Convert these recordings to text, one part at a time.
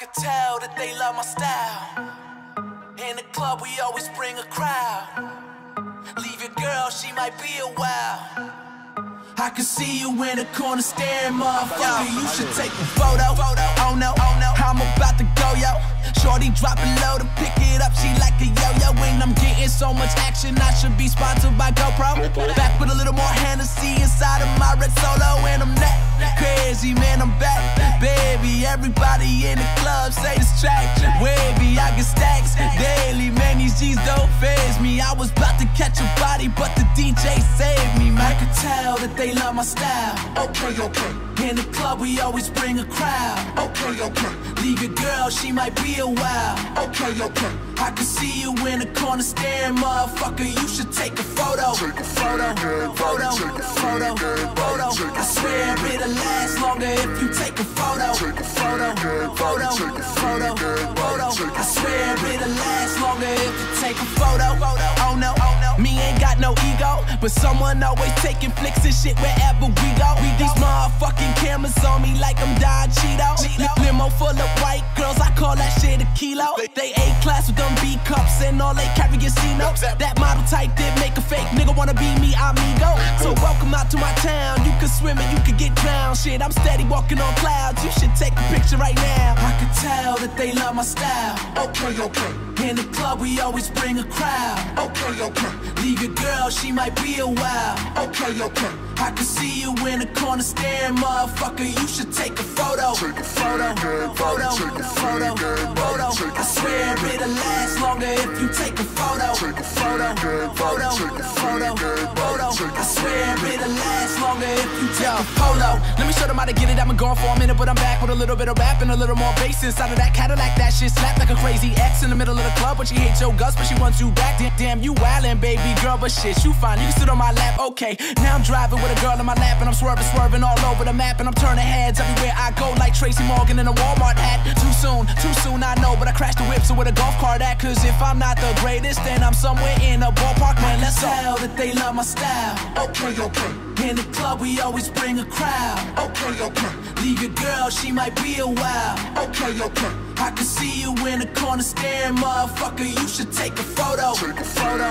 could tell that they love my style. In the club, we always bring a crowd. Leave your girl, she might be a while. I can see you in the corner staring, motherfucker. You should take a photo. Oh no, I'm about to go, yo. Shorty drop it low to pick it up, she like a yo-yo. And I'm getting so much action, I should be sponsored by GoPro. Back with a little more Hennessy inside of my red Solo. And I'm that crazy, man, I'm back. Baby, everybody in the club say this track wavy, I get stacks daily, man, these G's don't faze me. I was about to catch a body, but the DJ saved me, man. I could tell that they love my style. Okay. In the club, we always bring a crowd. Okay. Leave your girl, she might be a while. Okay. I can see you in the corner staring, motherfucker. You should take a photo. Photo. I swear it'll last longer if you take a photo. Photo. I swear it'll last longer if you take a photo. Oh no, me ain't got no ego, but someone always taking flicks and shit wherever we go. These motherfucking cameras on me like I'm Don Cheeto. Limo full of white girls, I call that shit a kilo. They A-class with them B cups and all they carry C-notes. That model type did make a fake nigga wanna be me, amigo. So welcome out to my town. You can swim and you can get drowned. Shit, I'm steady walking on clouds. You should take a picture right now. I can tell that they love my style. Okay. In the club, we always bring a crowd. Okay. Leave your girl, she might be a while. Okay. I can see you in the corner staring, motherfucker. You should take a photo. Photo. I swear it'll last longer if you take a photo. Photo. I swear it'll last longer if you take a photo. Let me show them how to get it. I've been gone for a minute, but I'm back with a little bit of rap and a little more bass inside of that Cadillac. That shit slapped like a crazy ex in the middle of the club, but she hates your guts, but she wants you back. Damn, you wildin', baby girl, but shit, you fine. You can sit on my lap, okay. Now I'm driving with a girl in my lap, and I'm swerving all over the map, and I'm turning heads everywhere I go like Tracy Morgan in a Walmart hat. Too soon, I know, but I crashed the whip, so with a golf cart at. Cause if I'm not the greatest, then I'm somewhere in a ballpark, man, let's go. Tell that they love my style. Okay. In the club, we always bring a crowd. Okay. Leave your girl, she might be a while. Okay. I can see you in the corner staring, motherfucker. You should take a photo. Photo.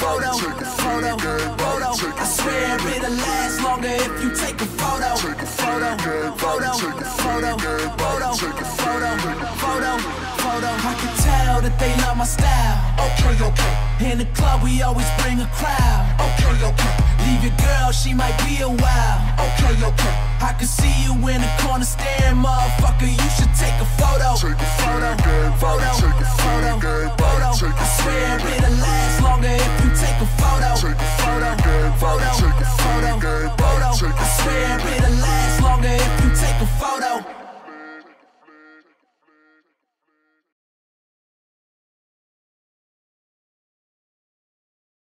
I swear it'll last longer if you take a photo. Photo. I can tell that they love my style. Okay. In the club, we always bring a crowd. Okay. Leave your girl, she might be a while. Okay. I can see you in the corner staring,